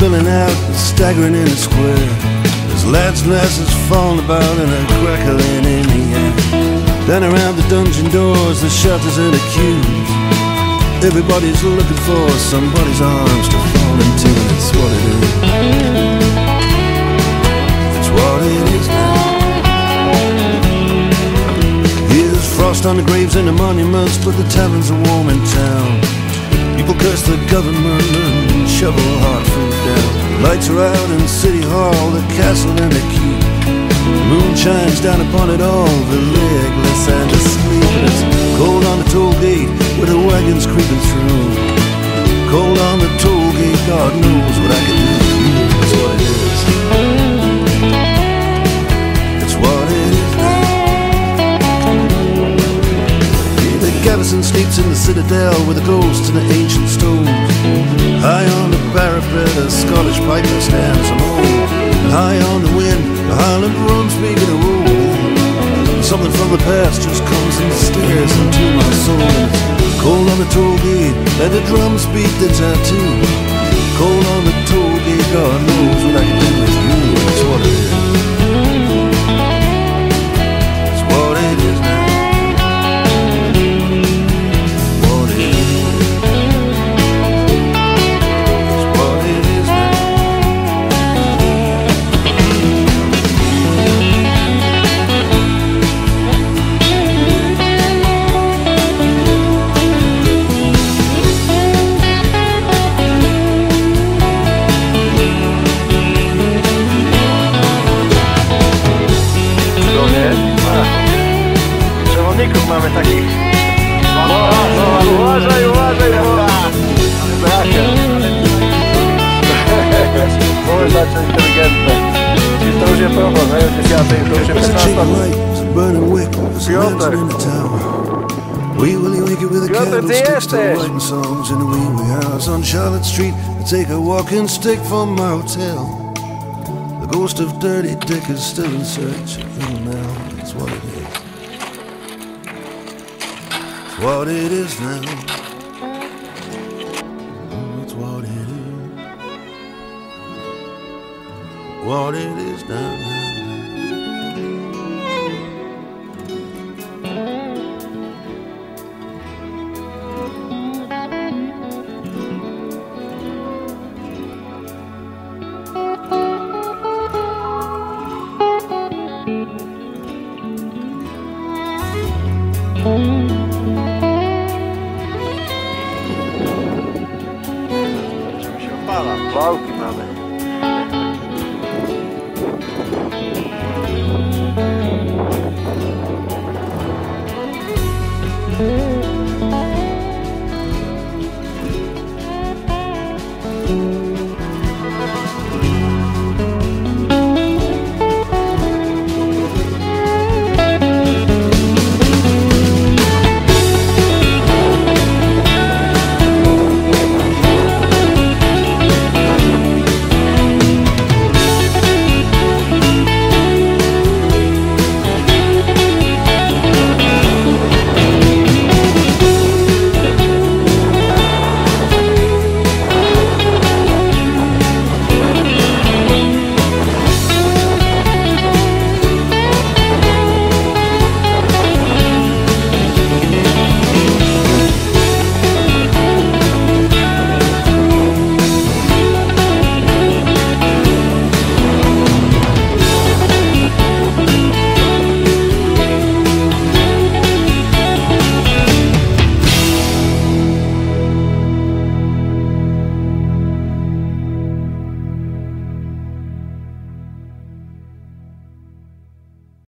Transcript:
spilling out and staggering in the square. There's lads and lasses falling about and a crackling in the air. Down around the dungeon doors, the shelters and the queues, everybody's looking for somebody's arms to fall into. It's what it is. It's what it is now. Here's frost on the graves and the monuments, but the taverns are warm in town. People curse the government and shovel hard food down. Lights are out in City Hall, the castle and the keep. The moon shines down upon it all, the legless and the sleepless. Cold on the toll gate where the wagon's creeping through. Cold on the toll gate, God knows what I can do. That's what it is. It's what it is now. Yeah, the garrison sleeps in the citadel with the ghosts and the ancient stones. High on the parapet, a Scottish piper stands alone. And high on the wind, the Highland drums begin to roll. Something from the past just comes and stares into my soul. It's cold on the toll gate, let the drums beat the tattoo. Cold on the toll gate, God knows what I can do with you. That's what it is. It's what it is now. What it is. It's what it is now. Przewodników mamy takich. Uważaj, uważaj, brakiem. Możesz zacząć inteligentne. To już jest problem, to już jest jasne, to już jest 15. Piotr. Piotr, ty jesteś! On Charlotte Street, I take a walking stick from my hotel. The ghost of Dirty Dick is still in search of you now. It's what it is. It's what it is now. It's what it is. What it is now. Wałki mamy.